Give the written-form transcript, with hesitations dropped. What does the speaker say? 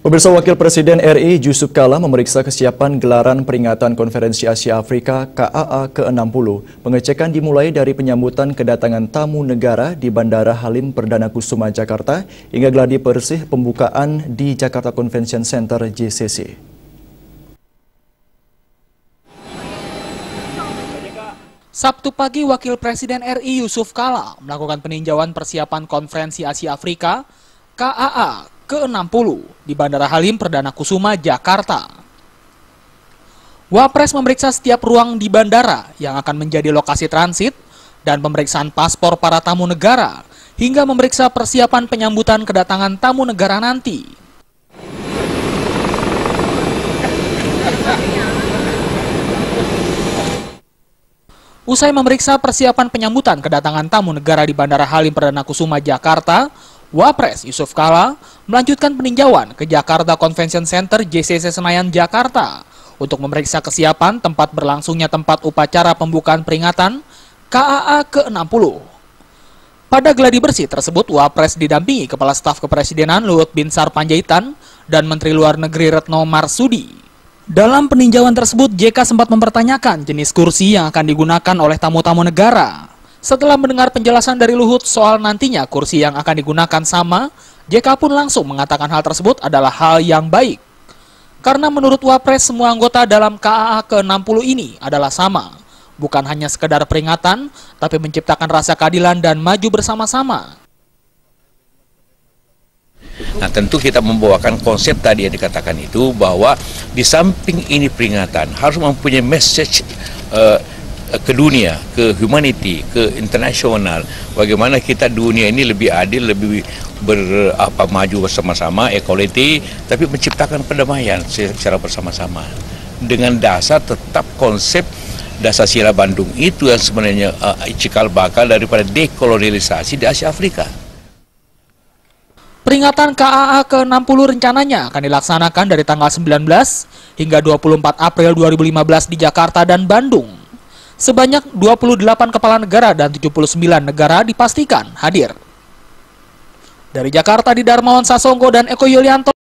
Pemirsa, Wakil Presiden RI Yusuf Kala memeriksa kesiapan gelaran peringatan Konferensi Asia Afrika KAA ke-60. Pengecekan dimulai dari penyambutan kedatangan tamu negara di Bandara Halim Perdana Kusuma, Jakarta, hingga gladi bersih pembukaan di Jakarta Convention Center JCC. Sabtu pagi, Wakil Presiden RI Yusuf Kala melakukan peninjauan persiapan Konferensi Asia Afrika KAA ke-60 di Bandara Halim Perdana Kusuma, Jakarta. Wapres memeriksa setiap ruang di bandara yang akan menjadi lokasi transit dan pemeriksaan paspor para tamu negara, hingga memeriksa persiapan penyambutan kedatangan tamu negara nanti. Usai memeriksa persiapan penyambutan kedatangan tamu negara di Bandara Halim Perdana Kusuma, Jakarta, Wapres Yusuf Kala melanjutkan peninjauan ke Jakarta Convention Center JCC Senayan, Jakarta untuk memeriksa kesiapan tempat berlangsungnya tempat upacara pembukaan peringatan KAA ke-60. Pada gladi bersih tersebut, Wapres didampingi Kepala Staf Kepresidenan Luhut Binsar Panjaitan dan Menteri Luar Negeri Retno Marsudi. Dalam peninjauan tersebut, JK sempat mempertanyakan jenis kursi yang akan digunakan oleh tamu-tamu negara. Setelah mendengar penjelasan dari Luhut soal nantinya kursi yang akan digunakan sama, JK pun langsung mengatakan hal tersebut adalah hal yang baik. Karena menurut Wapres, semua anggota dalam KAA ke-60 ini adalah sama. Bukan hanya sekedar peringatan, tapi menciptakan rasa keadilan dan maju bersama-sama. Nah, tentu kita membawakan konsep tadi yang dikatakan itu, bahwa di samping ini peringatan harus mempunyai message ke dunia, ke humanity, ke internasional. Bagaimana kita dunia ini lebih adil, lebih maju bersama-sama, equality, tapi menciptakan perdamaian secara bersama-sama. Dengan dasar tetap konsep dasar sila Bandung itu yang sebenarnya cikal bakal daripada dekolonialisasi di Asia Afrika. Peringatan KAA ke-60 rencananya akan dilaksanakan dari tanggal 19 hingga 24 April 2015 di Jakarta dan Bandung. Sebanyak 28 kepala negara dan 79 negara dipastikan hadir. Dari Jakarta, Didarmawan Sasongko dan Eko Yulianto.